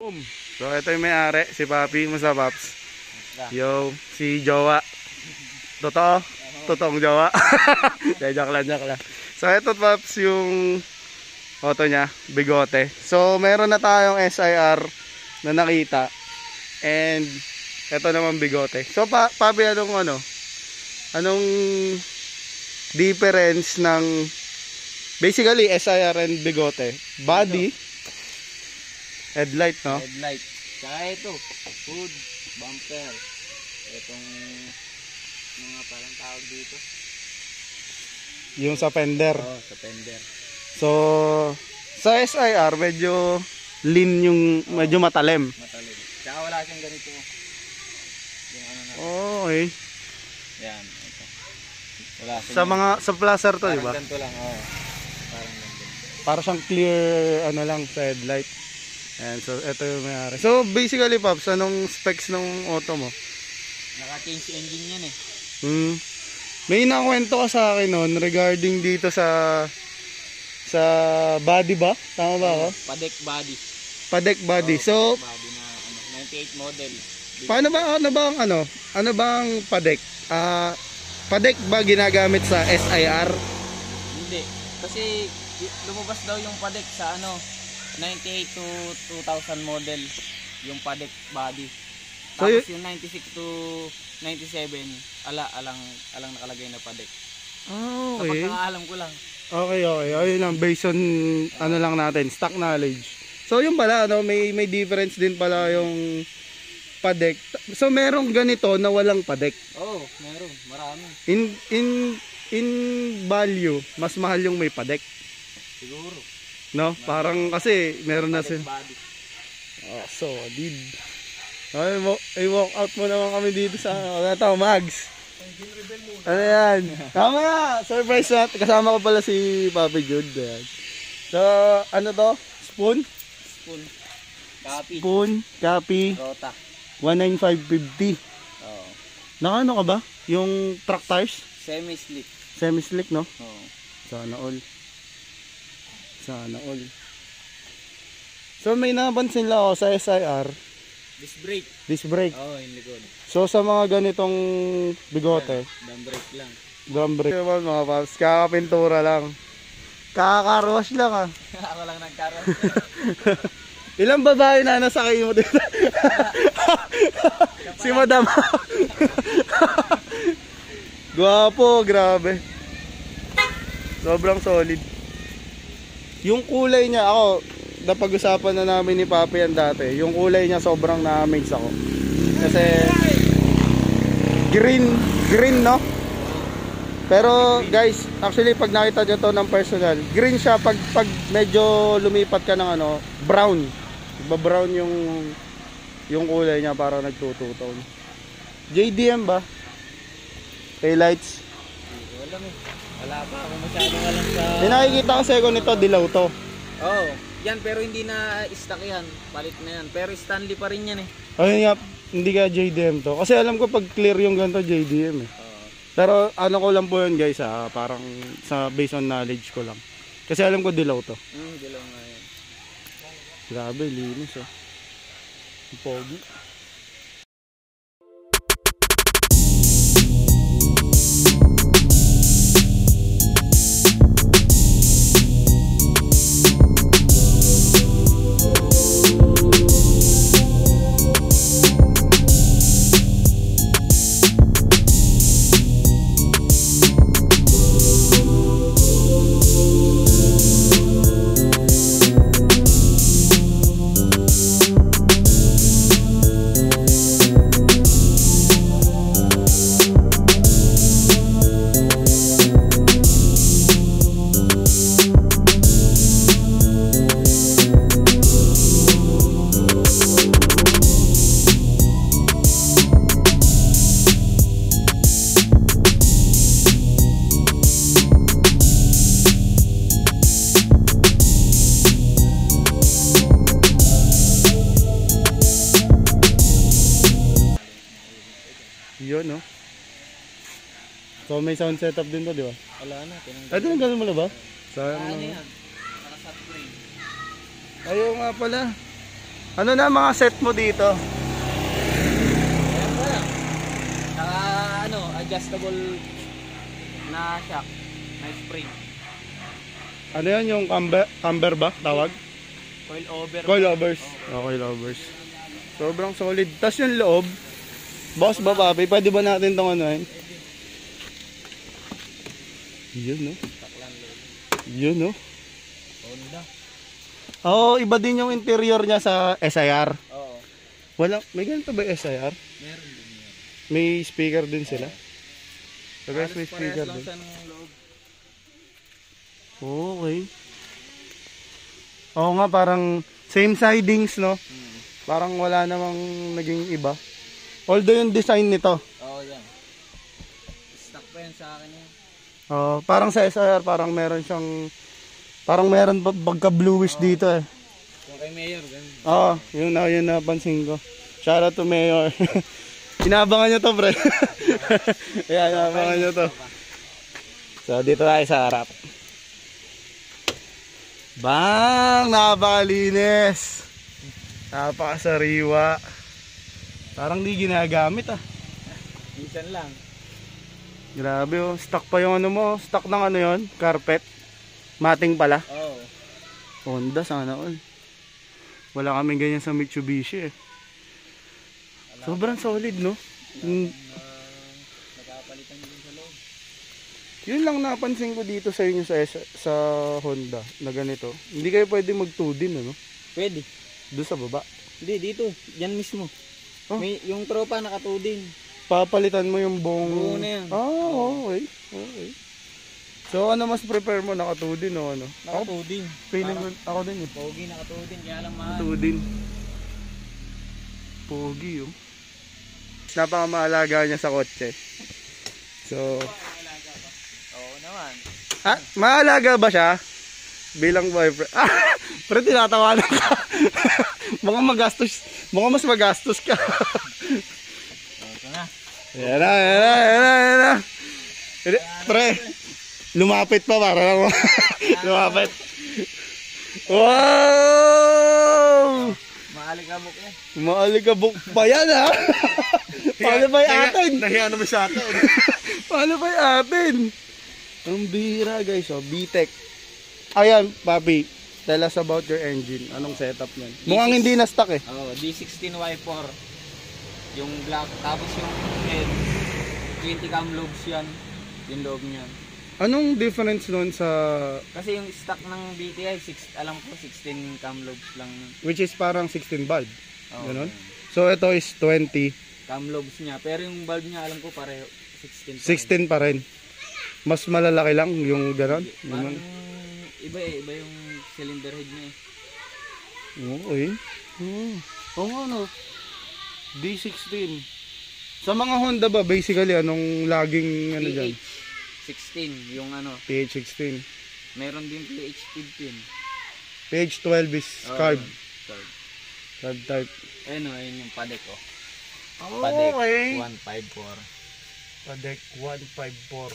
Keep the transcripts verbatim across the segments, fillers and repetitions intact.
Boom. So ito yung may-ari, si Papi, Musta Paps? Yo, si Jowa. Totoo? Totoong Jowa. Joke lang, joke lang. So ito Paps yung auto niya, bigote. So meron na tayong S I R na nakita. And ito naman bigote. So pa Papi, anong ano? Anong difference ng basically S I R and bigote? Body, headlight, no? Headlight. Saka ito, hood, bumper. Itong mga parang tawag dito. Yung sa fender. Oo, sa fender. So, sa S I R, medyo lean yung, oh, medyo matalim. Matalim. Saka wala siyang ganito. Yung ano na. Oh, okay. Yan, ito. Wala siyang sa mga, sa placer to, di ba? Parang ganito lang, oo. Parang ganito. Para siyang clear, ano lang, sa headlight. And so, ito yung mayari. So, basically, Pops, anong specs ng auto mo? Naka-change engine yan eh. Hmm. May nakwento ka sa akin noon regarding dito sa sa body ba? Tama ba ako? Padek body. Padek body. Oh, so, body na ano, ninety-eight model. paano ba, ano ba ang ano? Ano ba ang padek? Ah, uh, padek ba ginagamit sa S I R? Hindi. Kasi lumabas daw yung padek sa ano, ninety-eight to two thousand model, yung padek body. So, tapos yung ninety-six to ninety-seven, ala alang alang nakalagay na padek. Oh, okay. Kapag nakaalam ko lang. Okay, okay. Ayun lang, based on ano lang natin, stock knowledge. So yung pala, ano, may may difference din pala yung padek. So merong ganito na walang padek. Oo, oh, meron, marami. In in in value, mas mahal yung may padek. Siguro. No? Parang kasi meron na sila. Body. Oh, solid. Ay, ay walk out mo naman kami dito sa ano to, Mags. Ano yan? Tama na! Surprise na. Kasama ko pala si Papi Jude. Ayan. So, ano to? Spoon? Spoon. Copy. Spoon, copy. Rota. one ninety-five fifty. Oo. Naka ano ka ba? Yung truck tires? Semi-slick. Semi-slick, no? Oo. Sana all. Sana all. So, may napansin lang ako sa S I R. Disc brake. Disc brake. Oo, yung likod. So, sa mga ganitong bigote, Drum brake lang. drum brake naman mga paps, kakapintura lang. Kakakarwash lang ah. Ako lang nagkaroon. Ilang babae na nasakay mo dito? Si Madam. Gwapo, grabe. Sobrang solid. Yung kulay niya, ako, napag-usapan na namin ni Papi yan dati. Yung kulay niya sobrang na-amaze ako. Kasi green, green no? Pero guys, actually pag nakita nyo to ng personal, green siya pag, pag medyo lumipat ka ng ano, brown. Iba-brown yung yung kulay niya, para nagtututong. J D M ba? Taillights? Wala mo. Wala pa ako masyadong alam sa... May nakikita kasi ko nito, dilaw to. Oo. Oh, yan pero hindi na stock yan. Palit na yan. Pero Stanley pa rin yan eh. Ayun nga, hindi ka J D M to. Kasi alam ko pag clear yung ganito, J D M eh. Oo. Pero ano ko lang po yun guys ha, parang sa based on knowledge ko lang. Kasi alam ko dilaw to. Hmm, dilaw nga yan. Grabe, linis oh. Pogi. Yun, no? So may sound setup din to, di ba? Wala na. Ay, tinanggalin mo na ba? Sayang Ano naman. yan? Naka-subframe. Ayaw nga pala. Ano na mga set mo dito? Ayan ba lang. Saka ano, adjustable na shock, na spring. Ano yan yung camber, camber ba tawag? Coil over. Coilovers. Oh, coilovers. Sobrang solid. Tapos yung loob, boss ba papi, pwede ba natin itong ano yun? Yun no? Yun no? Honda. Oo, oh, iba din yung interior niya sa S I R. Oo. Wala, may ganito ba S I R? Meron din yan. May speaker din sila. So guys, may Halos speaker parehas lang din. sa loob. Okay. Oo nga, parang same sidings, no? Hmm. Parang wala namang naging iba. Although yung design nito, Oo, yan. Stock pa yan sa akin yan. oh, parang sa S I R, parang meron siyang, parang meron pa pagka bluish dito eh. Yung kay Mayor, ganun. Oo, yun na, yun na pansin ko. Shout out to Mayor. Inaabangan nyo to, pre. Ayan, inaabangan nyo to. So, dito tayo sa harap. Bang! Napakalinis! Napakasariwa. Parang di ginagamit ah. Minsan lang. Grabe oh, stock pa yung ano mo. Stock ng ano yon, carpet. Mating pala. Oo. Honda sana all. Wala kaming ganyan sa Mitsubishi eh. Sobrang solid no. Mm, Nagkapalitan din sa loob. Yun lang napansin ko dito sa inyo sa sa Honda na ganito. Hindi kayo pwede mag two din ano? Pwede. Doon sa baba. Hindi, dito. Yan mismo. Oh. May, yung tropa nakatudin. Papalitan mo yung buong... Buo na yan. Ah, okay. Okay. So ano mas prepare mo? Naka two din o ano? Ako, Nakatudin. feeling ko, ako din eh. Pogi nakatudin, kaya lang mahal. two din. Pogi oh. Napakamaalaga niya sa kotse. So... Oo naman. Ah, maalaga ba siya? Bilang boyfriend. Ah, pero tinatawanan ka. Baka magastos. Baka mas magastos ka. Ito na. Yan na, yan na, yan na, yan na. Hindi, pre, lumapit pa para lang. Lumapit. Wow! Maalikabok yan. Maalikabok pa yan ha. Paano ba yung atin? Nahiya naman sa atin. Paano ba yung atin? Ang bihira guys, oh, B-Tech. Ayan, papi, tell us about your engine. Anong setup niyan? Mukhang hindi na stock eh. Oo, D sixteen Y four. Yung black, tapos yung head, twenty cam lobes yan. Yung loob niyan. Anong difference nun sa... Kasi yung stock ng B T I, six, alam ko sixteen cam lobes lang. Which is parang sixteen bulb. Oo, Ganun? So ito is twenty. cam lobes niya. Pero yung bulb niya, alam ko pareho, sixteen. sixteen pa rin. Mas malalaki lang yung gano'n. Parang iba eh, iba yung cylinder head niya eh. Okay. Oo. Oo nga no. D sixteen. Sa mga Honda ba, basically, anong laging ano dyan? P H sixteen, yung ano. P H sixteen. Meron din P H fifteen. P H twelve is Oo, carb. carb. Carb type. Ayun o, ayun yung padek oh. Oh, Padek okay. one fifty-four. Padek one fifty-four.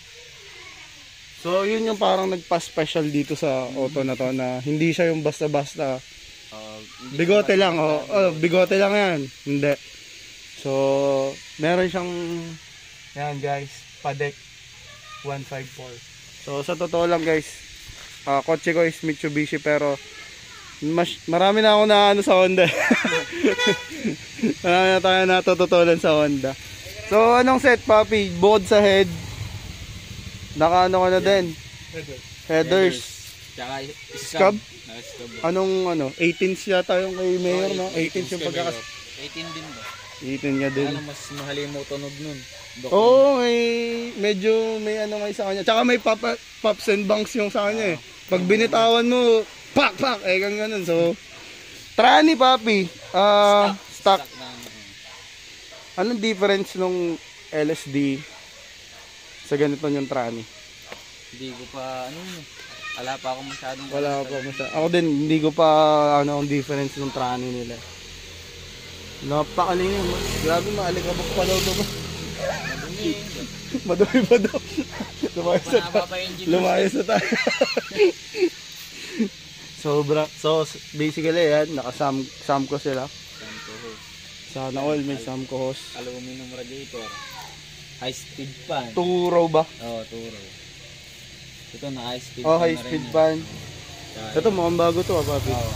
So, yun yung parang nagpa-special dito sa auto na to na hindi siya yung basta-basta. Uh, Bigote lang, oh. oh. Bigote lang yan. Hindi. So, meron siyang, yan guys, Padek one fifty-four. So, sa totoo lang guys, uh, kotse ko is Mitsubishi pero mas, marami na ako na ano sa Honda. Marami na tayo natututulan sa Honda. So, anong set, papi? Bukod sa head, naka ano ka na din? Header. Headers. Tsaka Scab? Naka-scab. Anong ano? eighteens yata yung kay Mayor, no? eighteens yung pagkakas... eighteen din ba? eighteen nga din. Ano mas mahal yung tunog nun? Oo, oh, may medyo may ano nga sa kanya. Tsaka may pop, pops and banks yung sa kanya eh. Pag binitawan mo, pak pak, eh kang ganun. So, trani papi. Ah, uh, stock. Stock na ano. Anong difference nung L S D sa ganito yung trani? Hindi ko pa, ano yun, wala pa ako masyadong... Wala pa masyadong. Ako din, hindi ko pa ano ang difference ng trani nila. Napakaling yun. Grabe, maalikabok pa daw ito ba? Madumi. Madumi pa daw. Lumayas na Manaba tayo. pa engine. Lumayas na tayo. Sobra. So, basically yan, naka-sam Samco sila. Samco hose. Sana all may Samco hose. Aluminum radiator. High speed fan. two row ba? Oo, oh, two row. Ito na high speed Oh, fan high na speed rin fan. yan. Ito, mukhang bago to, ah, papi. Oo.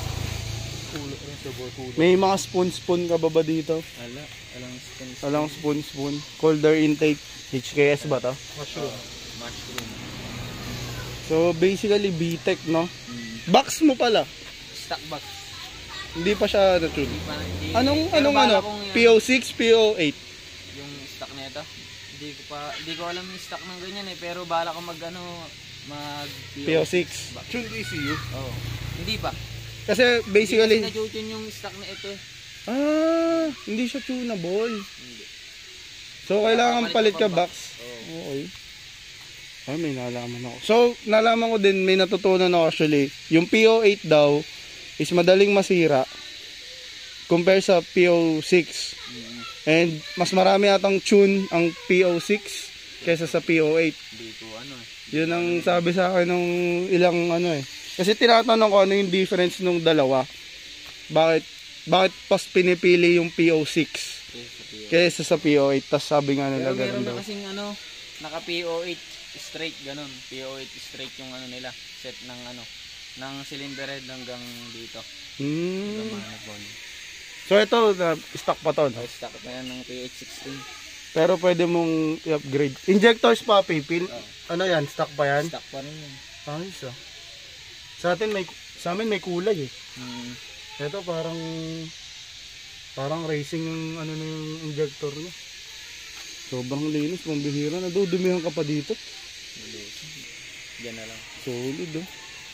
May mga spoon-spoon ka ba ba dito? Ala, alang spoon. Alang spoon-spoon. Colder intake. H K S ba to? Mushroom. Mushroom. So, basically, B-Tech, no? Hmm. Box mo pala. Stock box. Hindi pa siya na-tune. Hindi pa, hindi. Anong, Pero anong bala ano? kong yan, P O six, P O eight. yung stock nito. Hindi ko pa, hindi ko alam yung stock ng ganyan eh. Pero bala ko mag ano, mag P O six. Tune E C U? Oo. Hindi pa. Kasi, basically... Hindi ko tune yung stock na ito eh. Ah, hindi siya tunable. Hindi. So, kailangan palit ka box. Oo. Okay. Ah, may nalaman ako. So, nalaman ko din, may natutunan ako actually. Yung P O eight daw is madaling masira compare sa P O six. Mm-hmm. And mas marami atang tune ang P O six kaysa sa P O eight. Hindi ko ano eh. Yun ang sabi sa akin ng ilang ano eh. Kasi tinatanong ko ano yung difference nung dalawa. Bakit bakit pas pinipili yung P O six kaysa sa P O eight? Tas sabi nga nila pero meron ganun na daw. kasing ano, naka P O eight straight ganun. P O eight straight yung ano nila, set ng ano, ng cylinder head hanggang dito. Hmm. Hanggang manifold. So ito, na stock pa to, no? Stock pa yan ng P H sixteen. Pero pwede mong i-upgrade. Injectors pa, pipil. Oh. Ano yan? Stock pa yan? Stock pa rin yan. Ayos ah. Sa atin may, sa amin may kulay eh. Hmm. Ito parang, parang racing yung ano na yung injector niya. Sobrang linis, pambihira na. Dudumihan ka pa dito. Diyan na lang. Solid oh.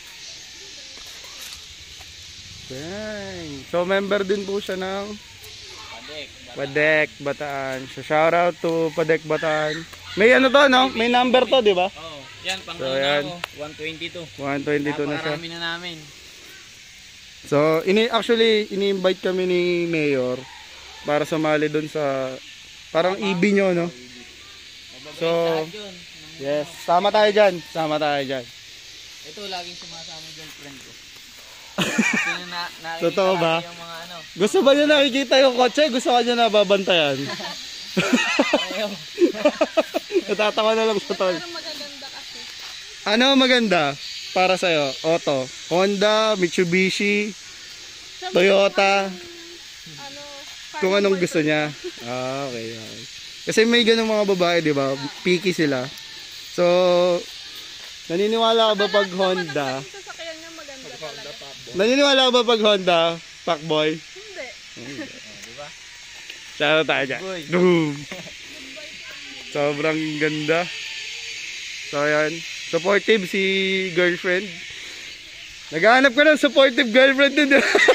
Dang. So member din po siya ng Padek. Padek Bataan. So shout out to Padek Bataan. May ano to no? May number to, di ba? Oo. Yan, pang So, ano na yan. ako. one twenty-two. one twenty-two na siya. Napakarami na namin. So, ini actually ini-invite kami ni Mayor para sumali doon sa parang E B nyo, no? So, Lahat yun. yes, sama tayo diyan. Sama tayo diyan. Ito laging sumasama dyan friend ko. Sino na, nakikita Totoo ba? lagi yung mga ano. Gusto ba niya nakikita yung kotse? Gusto ka niya nababantayan? Pareho. Natatawa na lang sa tol. Pero magaganda kasi. Ano maganda para sa'yo? Auto. Honda, Mitsubishi, Toyota. Ano, Kung anong gusto niya. Ah, okay, okay. Kasi may ganung mga babae, di ba? Picky sila. So, naniniwala ka ba pag Honda? Yung sasakyan niya maganda talaga. Naniniwala ka ba pag Honda, Pacboy? Hindi. Diba? Shout out tayo dyan. Boy. Boom! Sobrang ganda. So, ayan. Supportive si girlfriend. Naghahanap ko ng supportive girlfriend din.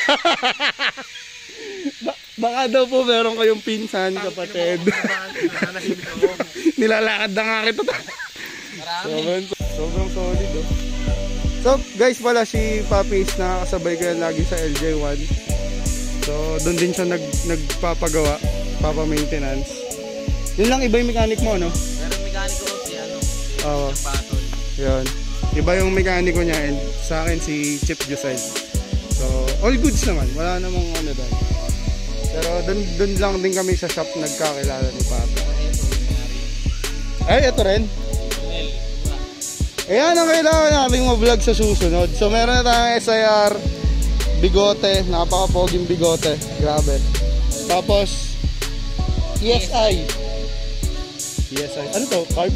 ba- baka daw po meron kayong pinsan, kapatid. Nilalakad na nga kita. Marami. Sobrang, sobrang solid oh. So guys pala si Papi is nakakasabay ko yan lagi sa L J one. So doon din siya nag, nagpapagawa, papa-maintenance. Yun lang iba yung mechanic mo, no? Pero mekaniko ko si ano, Oo. si Patol. Yun. Iba yung mekaniko niya and sa akin si Chip Jusay. So all goods naman, wala namang ano doon. Pero doon doon lang din kami sa shop nagkakilala ni Papi. Ay, ito rin. Mel, diba? Ayan ang kailangan nating ma-vlog sa susunod. So meron na tayong S I R, bigote, napaka-poging bigote. Grabe. Tapos E S I. E S I. Ano to? Carb?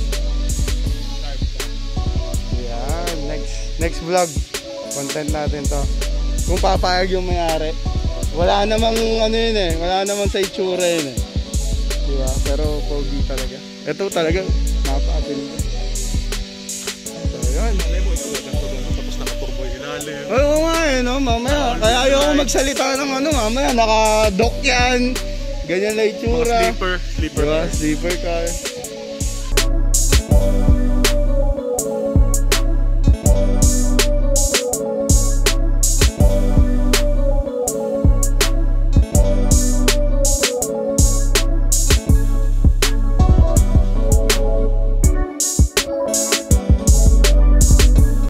Ayan. Next, next vlog. Content natin to. Kung papayag yung may-ari. Wala namang ano yun eh. Wala namang sa itsura yun eh. Diba? Pero pogi talaga. Ito talaga. Napaka-apil. So yun. Tapos naka-turbo yung ilalim. Oo nga eh, no? Mamaya. Kaya ayoko magsalita ng ano. Mamaya naka-dock yan. Ganyan na Mga itsura. sleeper. Sleeper. Diba? Sleeper car.